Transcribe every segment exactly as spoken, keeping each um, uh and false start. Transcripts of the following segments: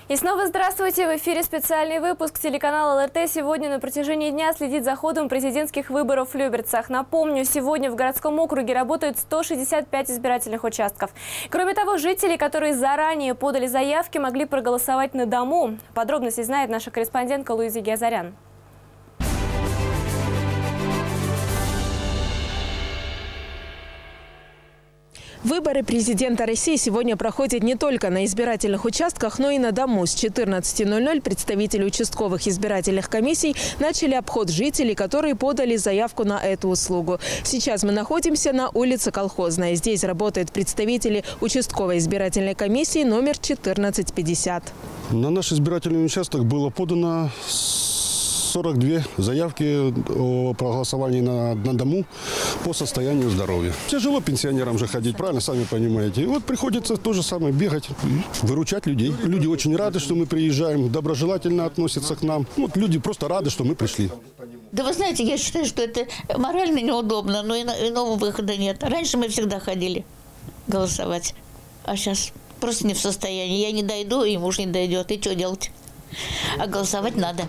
И снова здравствуйте! В эфире специальный выпуск телеканала эл-эр-тэ. Сегодня на протяжении дня следит за ходом президентских выборов в Люберцах. Напомню, сегодня в городском округе работают сто шестьдесят пять избирательных участков. Кроме того, жители, которые заранее подали заявки, могли проголосовать на дому. Подробности знает наша корреспондентка Луиза Гиазарян. Выборы президента России сегодня проходят не только на избирательных участках, но и на дому. С четырнадцати ноль-ноль представители участковых избирательных комиссий начали обход жителей, которые подали заявку на эту услугу. Сейчас мы находимся на улице Колхозная. Здесь работают представители участковой избирательной комиссии номер четырнадцать пятьдесят. На наш избирательный участок было подано сорок две заявки о проголосовании на, на дому по состоянию здоровья. Тяжело пенсионерам же ходить, правильно, сами понимаете. И вот приходится то же самое бегать, выручать людей. Люди очень рады, что мы приезжаем, доброжелательно относятся к нам. Вот люди просто рады, что мы пришли. Да вы знаете, я считаю, что это морально неудобно, но иного выхода нет. Раньше мы всегда ходили голосовать, а сейчас просто не в состоянии. Я не дойду, и муж не дойдет. И что делать? А голосовать надо.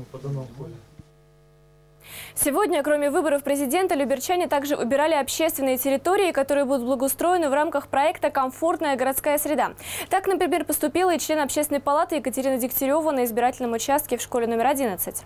Сегодня, кроме выборов президента, люберчане также убирали общественные территории, которые будут благоустроены в рамках проекта «Комфортная городская среда». Так, например, поступила и член общественной палаты Екатерина Дегтярева на избирательном участке в школе номер одиннадцать.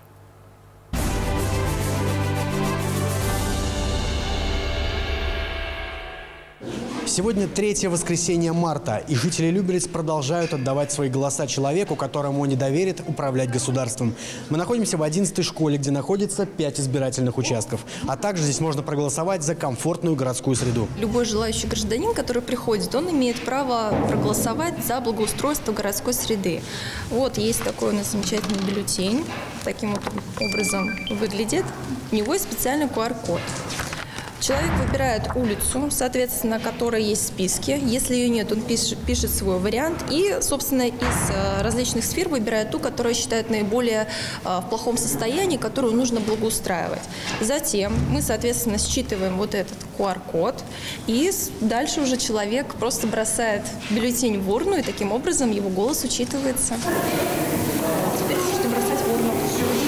Сегодня третье воскресенье марта, и жители Люберец продолжают отдавать свои голоса человеку, которому они доверят управлять государством. Мы находимся в одиннадцатой школе, где находится пять избирательных участков. А также здесь можно проголосовать за комфортную городскую среду. Любой желающий гражданин, который приходит, он имеет право проголосовать за благоустройство городской среды. Вот есть такой у нас замечательный бюллетень. Таким вот образом выглядит. У него есть специальный ку ар код. Человек выбирает улицу, соответственно, которой есть в списке. Если ее нет, он пишет, пишет свой вариант и, собственно, из э, различных сфер выбирает ту, которую считает наиболее э, в плохом состоянии, которую нужно благоустраивать. Затем мы, соответственно, считываем вот этот ку ар код, и дальше уже человек просто бросает бюллетень в урну, и таким образом его голос учитывается. Теперь можете бросать в урну.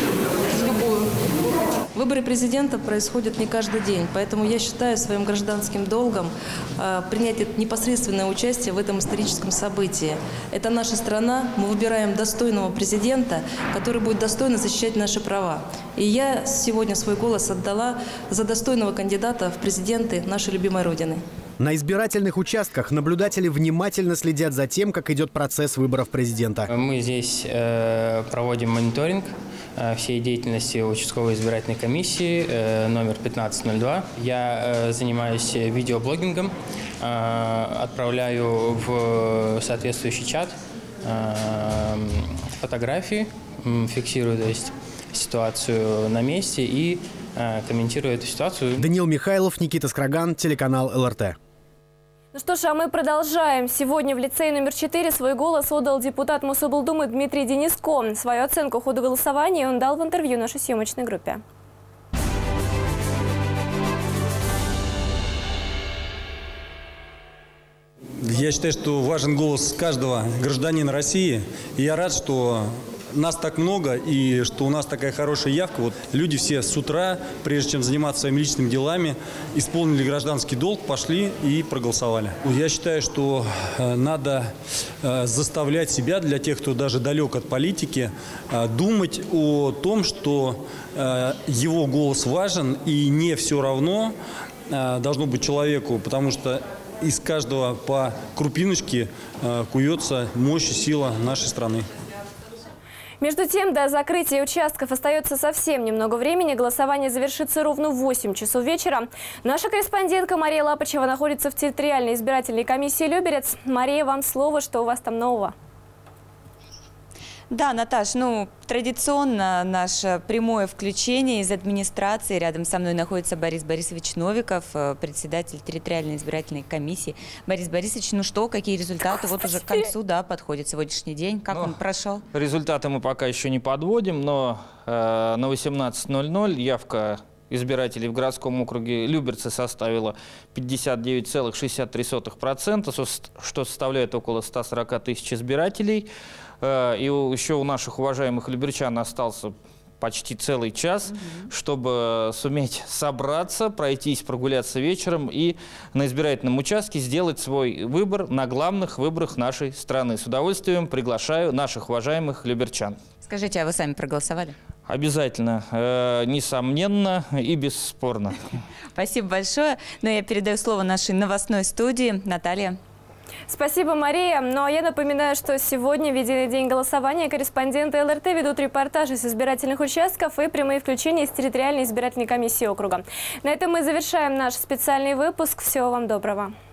Выборы президента происходят не каждый день, поэтому я считаю своим гражданским долгом э, принять непосредственное участие в этом историческом событии. Это наша страна, мы выбираем достойного президента, который будет достойно защищать наши права. И я сегодня свой голос отдала за достойного кандидата в президенты нашей любимой Родины. На избирательных участках наблюдатели внимательно следят за тем, как идет процесс выборов президента. Мы здесь э, проводим мониторинг э, всей деятельности участковой избирательной комиссии э, номер пятнадцать ноль два. Я э, занимаюсь видеоблогингом, э, отправляю в соответствующий чат э, фотографии, э, фиксирую, то есть, ситуацию на месте и э, комментирую эту ситуацию. Даниил Михайлов, Никита Скраган, телеканал эл-эр-тэ. Ну что ж, а мы продолжаем. Сегодня в лицее номер четыре свой голос отдал депутат Мособлдумы Дмитрий Дениско. Свою оценку ходу голосования он дал в интервью нашей съемочной группе. Я считаю, что важен голос каждого гражданина России. И я рад, что нас так много и что у нас такая хорошая явка. Вот люди все с утра, прежде чем заниматься своими личными делами, исполнили гражданский долг, пошли и проголосовали. Я считаю, что надо заставлять себя, для тех, кто даже далек от политики, думать о том, что его голос важен и не все равно должно быть человеку, потому что из каждого по крупиночке куется мощь и сила нашей страны. Между тем, до закрытия участков остается совсем немного времени. Голосование завершится ровно в восемь часов вечера. Наша корреспондентка Мария Лапачева находится в территориальной избирательной комиссии Люберец. Мария, вам слово, что у вас там нового? Да, Наташ, ну, традиционно наше прямое включение из администрации. Рядом со мной находится Борис Борисович Новиков, председатель территориальной избирательной комиссии. Борис Борисович, ну что, какие результаты? Вот уже к концу, да, подходит сегодняшний день. Как ну, он прошел? Результаты мы пока еще не подводим, но э, на восемнадцать ноль ноль явка избирателей в городском округе Люберцы составила пятьдесят девять целых шестьдесят три сотых процента, что составляет около ста сорока тысяч избирателей. И еще у наших уважаемых люберчан остался почти целый час, mm-hmm. чтобы суметь собраться, пройтись, прогуляться вечером и на избирательном участке сделать свой выбор на главных выборах нашей страны. С удовольствием приглашаю наших уважаемых люберчан. Скажите, а вы сами проголосовали? Обязательно, э, несомненно и бесспорно. Спасибо большое. Но я передаю слово нашей новостной студии. Наталья. Спасибо, Мария. Ну а я напоминаю, что сегодня, в единый день голосования, корреспонденты эл эр тэ ведут репортажи с избирательных участков и прямые включения из территориальной избирательной комиссии округа. На этом мы завершаем наш специальный выпуск. Всего вам доброго.